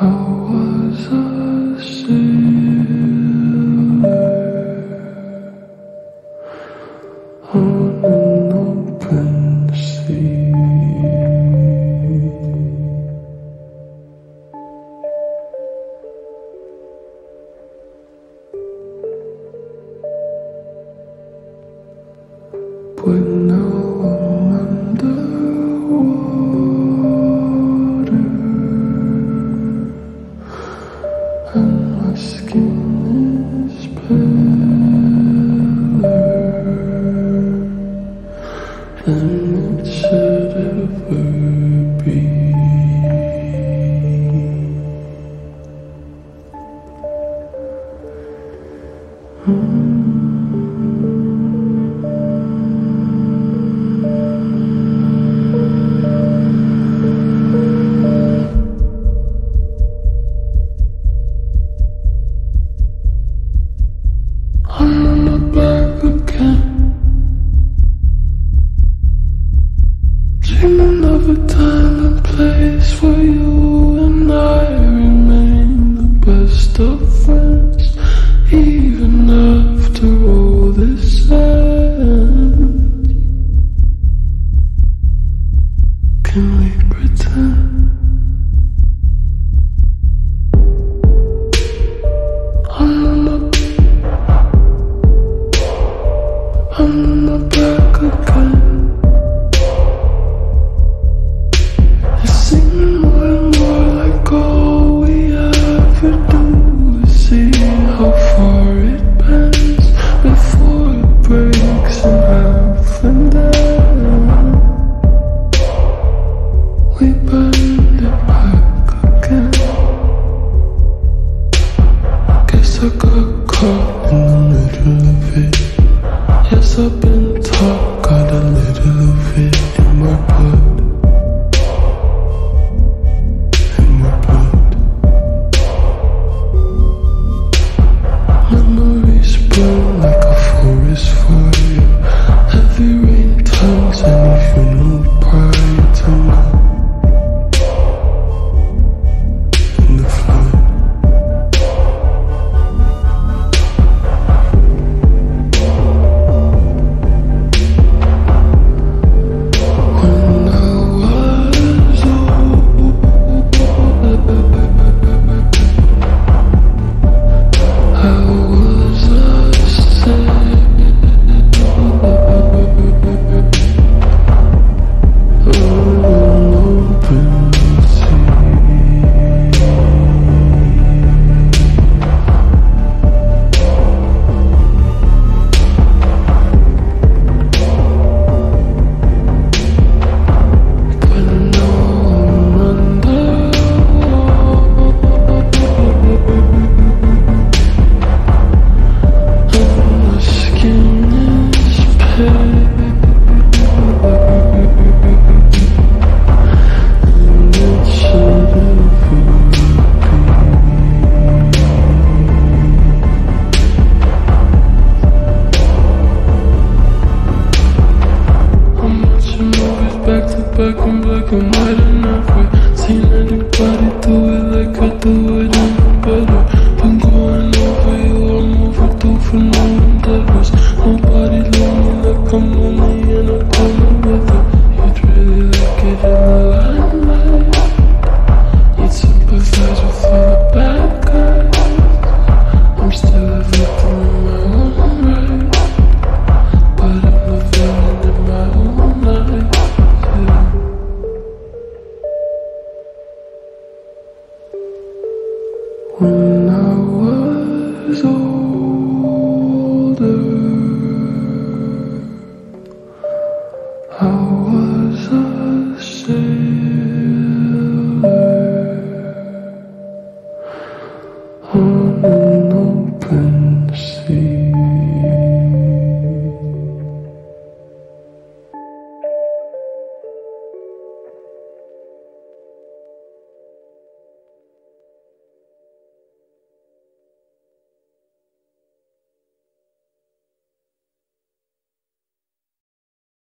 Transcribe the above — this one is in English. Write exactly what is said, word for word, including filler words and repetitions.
I was a sailor on an open sea. But now I'm underwater and my skin is paler than it should ever be. Mm. I'm on the back again, dreaming of a time and place where you and I remain the best of friends, even after all this ends. Can we pretend? I'm on the I'm on the back again. It's seeming more and more like all we ever do is see how far it bends before it breaks in half, and then we bend it back again. Guess I got caught in the middle of it. Yes, I've been taught, got a little of it in my blood, in my blood. Memories burn like a forest fire. Heavy rain turns any funeral pyre to mud in the flood. Back in black and white and halfway. Seen anybody do it like I do it and better. Been going over you, I'm overdue for no endeavors. Nobody love me like I'm lonely and I'm coming with it. You'd really like it in the limelight. You'd sympathize with all the bad guys. I'm still a victim in my own right, but I'm a villain in my own life. When I was old,